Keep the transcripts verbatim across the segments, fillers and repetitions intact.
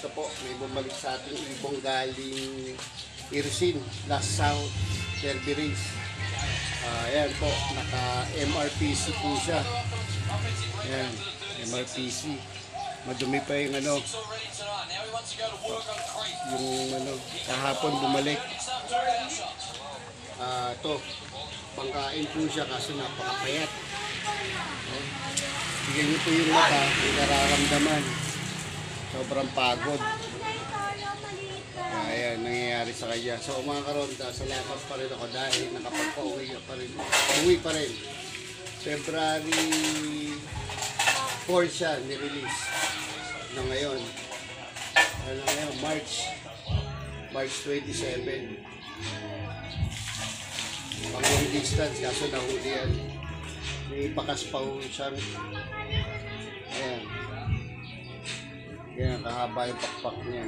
karonda po, may bumalik sa ating ibong galing Irsin, last South Derby Race. Uh, ayan po, naka M R P C po siya. Ayan, M R P C. Madumi pa yung ano, yung ano, kahapon bumalik. Ah, uh, to pangkain po siya kasi napakapayat. Tignan niyo po yung mata, may nararamdaman. Sobrang pagod. Ayan, nangyayari sa kanya. So mga karonda, salamat pa rin ako dahil nakapagpa-uwi pa rin. Uwi pa rin. February four siya ni-release. Na ngayon. Ano ngayon? March. March twenty-seven. Pang-long distance, kaso nahuli yan. May pakas pa ho siya. Ayan. Ayan, kahaba yung pakpak niya.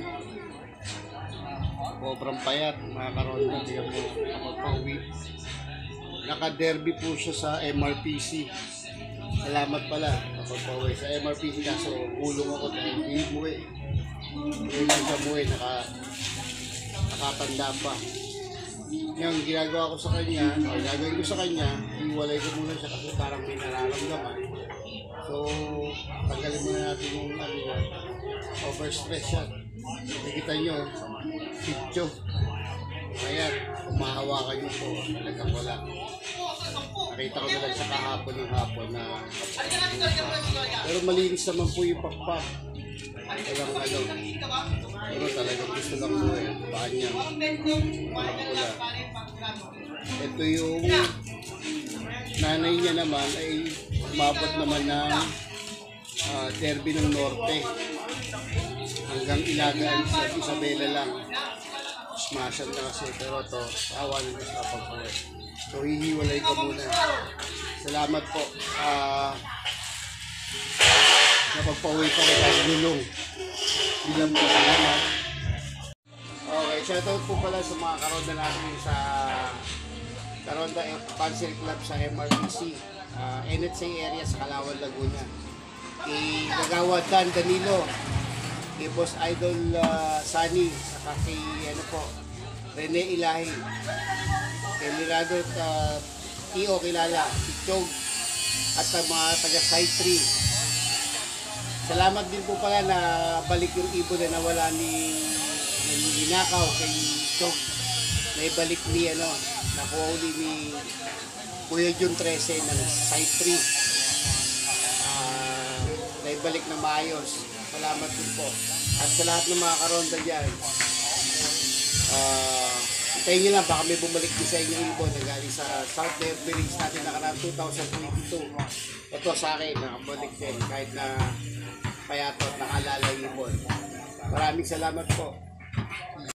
Sobrang payat, mga karonda. Tignan mo, kapag-pauwi. Naka-derby po siya sa M R P C. Salamat pala, kapag-pauwi. Sa M R P C, kaso ulong ako dahil hindi umuwi. Hindi lang siya umuwi, naka, nakatanda pa. Yung ginagawa ko sa kanya, o gagawin ko sa kanya, iwalay ko muna siya kasi parang may nararamdaman. So, tanggalin muna natin yung ano yan, overstress siya. Nakikita nyo, sityo. Ayan, kumahawakan nyo po, talagang wala. Nakita ko na lang sa kahapon ng hapon na pero malinis naman po yung pakpak. Walang ano, pero talagang gusto lang mo eh, paan niya, walang pula. Ito yung nanay niya naman ay umabot naman ng uh, Derby ng Norte. Hanggang Ilagaan sa Isabela lang. Smashan na kasi, pero ito, awa na sa pagpawin. So, hihiwalay ko muna. Salamat po. Ah... Uh, napagpauwi pa rin ang gulong. Bilang po, salamat. Okay, shoutout po pala sa mga karonda natin sa Karonda Pansil Club sa M R P C, uh, N H A area sa Calauan, Laguna. Kay Gagawa Dan Danilo, kay Boss Idol uh, Sunny, saka kay ano po, Rene Ilahi, kay Mirado uh, T O kilala, si Chog, at ang mga taga Side three. Salamat din po pala na balik yung ibon na nawala ni Linakaw kay Chog. Naibalik ni ano, nakuha uli ni Kuya Jun thirteen ng Side three. Uh, naibalik na maayos. Salamat din po. At sa lahat ng mga karonda dyan, uh, tayo nyo lang, baka may bumalik din sa inyo ibon na galing sa South Derby Race natin nakaraan two thousand twenty-two. Ito sa akin, nakabalik din kahit na payatot, nakalala yung ibon. Maraming salamat po.